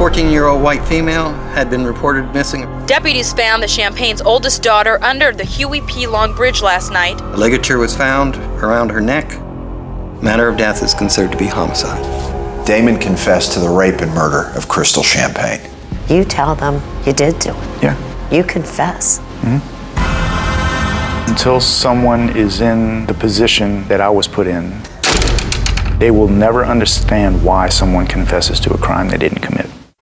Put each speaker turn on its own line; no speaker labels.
14-year-old white female had been reported missing.
Deputies found the Champagne's oldest daughter under the Huey P. Long Bridge last night.
A ligature was found around her neck. Manner of death is considered to be homicide.
Damon confessed to the rape and murder of Crystal Champagne.
You tell them you did do it.
Yeah.
You confess.
Until someone is in the position that I was put in, they will never understand why someone confesses to a crime they didn't commit.